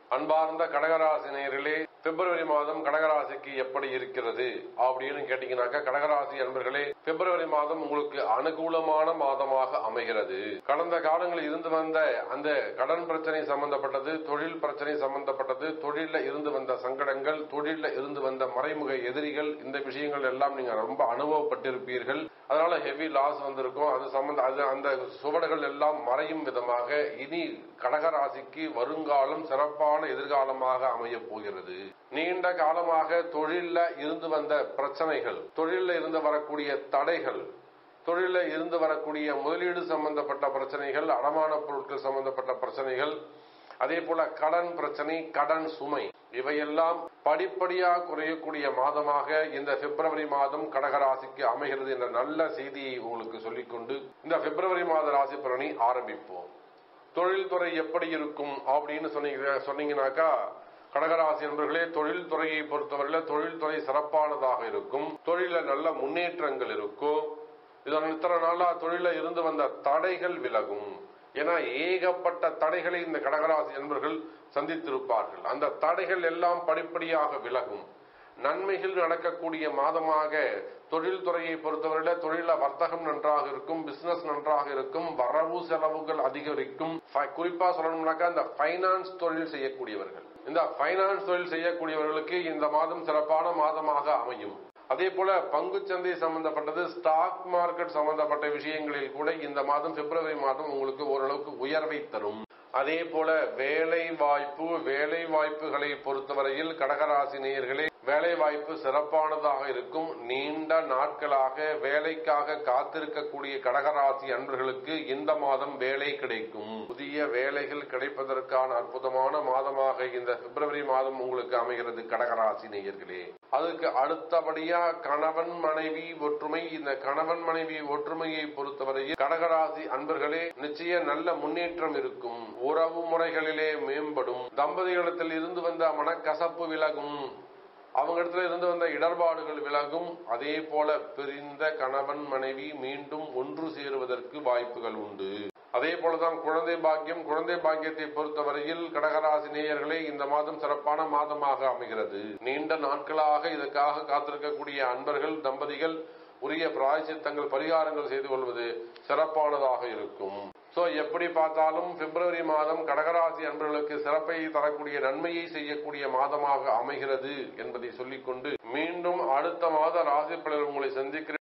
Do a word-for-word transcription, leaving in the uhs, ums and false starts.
அன்பார்ந்த கடகராசி நேயர்களே, பிப்ரவரி மாதம் கடகராசிக்கு எப்படி இருக்கிறது அப்படின்னு கேட்டீங்கன்னாக்கா, கடகராசி அன்பர்களே, பிப்ரவரி மாதம் உங்களுக்கு அனுகூலமான மாதமாக அமைகிறது. கடந்த காலங்களில் இருந்து வந்த அந்த கடன் பிரச்சனை சம்பந்தப்பட்டது, தொழில் பிரச்சனை சம்பந்தப்பட்டது, தொழில இருந்து வந்த சங்கடங்கள், தொழில இருந்து வந்த மறைமுக எதிரிகள், இந்த விஷயங்கள் எல்லாம் நீங்க ரொம்ப அனுபவப்பட்டிருப்பீர்கள். அதனால ஹெவி லாஸ் வந்திருக்கும். அது சம்பந்த அது அந்த சுவடுகள் எல்லாம் மறையும் விதமாக இனி கடகராசிக்கு வருங்காலம் சிறப்பான எதிர்காலமாக அமைய போகிறது. நீண்ட காலமாக தொழில இருந்து வந்த பிரச்சனைகள், தொழில இருந்து வரக்கூடிய தடைகள், தொழில இருந்து வரக்கூடிய முதலீடு சம்பந்தப்பட்ட பிரச்சனைகள், அடமான பொருட்கள் சம்பந்தப்பட்ட பிரச்சனைகள், அதே போல கடன் பிரச்சனை, கடன் சுமை, இவையெல்லாம் படிப்படியாக குறையக்கூடிய மாதமாக இந்த பிப்ரவரி மாதம் கடகராசிக்கு அமைகிறது என்ற நல்ல செய்தியை உங்களுக்கு சொல்லிக்கொண்டு இந்த பிப்ரவரி மாத ராசி பலனை ஆரம்பிப்போம். தொழில்துறை எப்படி இருக்கும் அப்படின்னு சொன்னீங்க சொன்னீங்கன்னாக்கா கடகராசி என்பர்களே, தொழில்துறையை பொறுத்தவரையில தொழில்துறை சிறப்பானதாக இருக்கும். தொழில நல்ல முன்னேற்றங்கள் இருக்கும். இதன் இத்தனை நாளா தொழில இருந்து வந்த தடைகள் விலகும். ஏன்னா ஏகப்பட்ட தடைகளை இந்த கடகராசி என்பர்கள் சந்தித்திருப்பார்கள். அந்த தடைகள் எல்லாம் படிப்படியாக விலகும். நன்மைகள் நடக்கக்கூடிய மாதமாக தொழில்துறையை பொறுத்தவரையில தொழில வர்த்தகம் நன்றாக இருக்கும், பிசினஸ் நன்றாக இருக்கும், வரவு செலவுகள் அதிகரிக்கும். குறிப்பா சொல்லணும்னாக்கா இந்த பைனான்ஸ் தொழில் செய்யக்கூடியவர்கள், இந்த பைனான்ஸ் தொழில் செய்யக்கூடியவர்களுக்கு இந்த மாதம் சிறப்பான மாதமாக அமையும். அதே போல பங்குச்சந்தை சம்பந்தப்பட்டது, ஸ்டாக் மார்க்கெட் சம்பந்தப்பட்ட விஷயங்களில் கூட இந்த மாதம் பிப்ரவரி மாதம் உங்களுக்கு ஓரளவுக்கு உயர்வை தரும். அதே போல வேலை வாய்ப்பு, வேலை வாய்ப்புகளை பொறுத்தவரையில் கடகராசி நேயர்களே, வேலை வாய்ப்பு சிறப்பானதாக இருக்கும். நீண்ட நாட்களாக வேலைக்காக காத்திருக்கக்கூடிய கடகராசி அன்பர்களுக்கு இந்த மாதம் வேலை கிடைக்கும். புதிய வேலைகள் கிடைப்பதற்கான அற்புதமான மாதமாக இந்த பிப்ரவரி மாதம் உங்களுக்கு அமைகிறது கடகராசி நேயர்களே. அதுக்கு அடுத்தபடியா கணவன் மனைவி ஒற்றுமை. இந்த கணவன் மனைவி ஒற்றுமையை பொறுத்தவரையில் கடகராசி அன்பர்களே, நிச்சய நல்ல முன்னேற்றம் இருக்கும். உறவு முறைகளிலே மேம்படும். தம்பதிகளிடத்தில் இருந்து வந்த மனக்கசப்பு விலகும். அவங்க இடத்துல இருந்து வந்த இடர்பாடுகள் விலகும். அதே போல பிரிந்த கணவன் மனைவி மீண்டும் ஒன்று சேருவதற்கு வாய்ப்புகள் உண்டு. அதே போலதான் குழந்தை பாக்கியம். குழந்தை பாக்கியத்தை பொறுத்தவரையில் கடகராசி நேயர்களே, இந்த மாதம் சிறப்பான மாதமாக அமைகிறது. நீண்ட நாட்களாக இதற்காக காத்திருக்கக்கூடிய அன்பர்கள், தம்பதிகள் உரிய பிராயச்சித்தங்கள், பரிகாரங்கள் செய்து கொள்வது சிறப்பானதாக இருக்கும். சோ எப்படி பார்த்தாலும் பிப்ரவரி மாதம் கடகராசி அன்பர்களுக்கு சிறப்பை தரக்கூடிய, நன்மையை செய்யக்கூடிய மாதமாக அமைகிறது என்பதை சொல்லிக்கொண்டு மீண்டும் அடுத்த மாத ராசி பலன் உங்களை சந்திக்கிறேன்.